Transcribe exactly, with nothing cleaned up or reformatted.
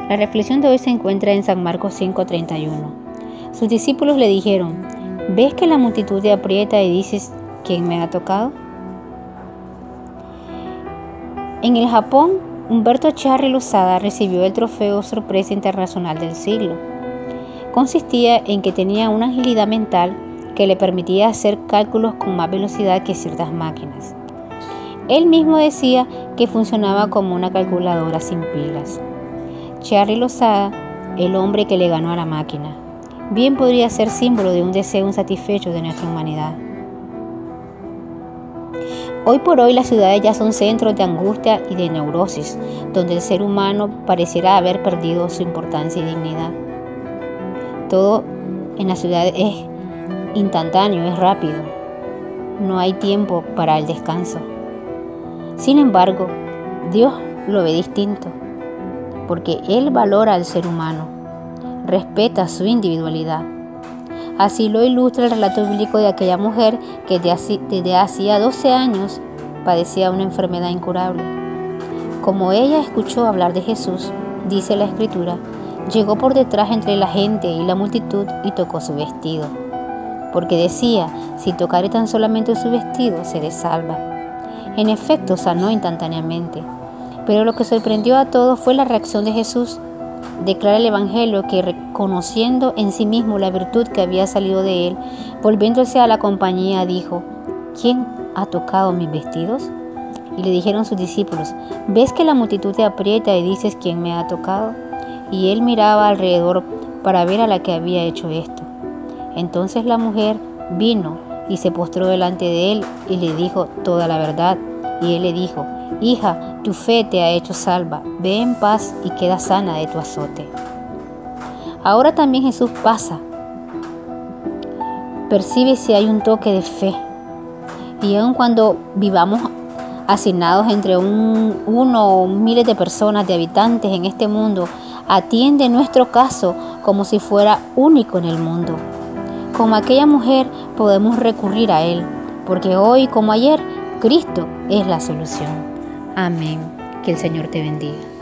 La reflexión de hoy se encuentra en San Marcos cinco treinta y uno. Sus discípulos le dijeron: ¿ves que la multitud te aprieta y dices, ¿quién me ha tocado? En el Japón, Humberto Charri Lozada recibió el trofeo Sorpresa Internacional del Siglo. Consistía en que tenía una agilidad mental que le permitía hacer cálculos con más velocidad que ciertas máquinas. Él mismo decía que funcionaba como una calculadora sin pilas. Charri Lozada, el hombre que le ganó a la máquina, bien podría ser símbolo de un deseo insatisfecho de nuestra humanidad. Hoy por hoy las ciudades ya son centros de angustia y de neurosis, donde el ser humano pareciera haber perdido su importancia y dignidad. Todo en la ciudad es instantáneo, es rápido. No hay tiempo para el descanso. Sin embargo, Dios lo ve distinto, porque Él valora al ser humano, respeta su individualidad. Así lo ilustra el relato bíblico de aquella mujer que desde hacía doce años padecía una enfermedad incurable. Como ella escuchó hablar de Jesús, dice la Escritura, llegó por detrás entre la gente y la multitud y tocó su vestido, porque decía, si tocare tan solamente su vestido, seré salva. En efecto, sanó instantáneamente. Pero lo que sorprendió a todos fue la reacción de Jesús. Declara el Evangelio que, reconociendo en sí mismo la virtud que había salido de él, volviéndose a la compañía, dijo: ¿quién ha tocado mis vestidos? Y le dijeron sus discípulos: ¿ves que la multitud te aprieta y dices, ¿quién me ha tocado? Y él miraba alrededor para ver a la que había hecho esto. Entonces la mujer vino y se postró delante de él y le dijo toda la verdad. Y él le dijo: hija, tu fe te ha hecho salva, ve en paz y queda sana de tu azote. Ahora también Jesús pasa, percibe si hay un toque de fe, y aun cuando vivamos hacinados entre un, uno o miles de personas, de habitantes en este mundo, atiende nuestro caso como si fuera único en el mundo. Como aquella mujer podemos recurrir a Él, porque hoy como ayer, Cristo es la solución. Amén. Que el Señor te bendiga.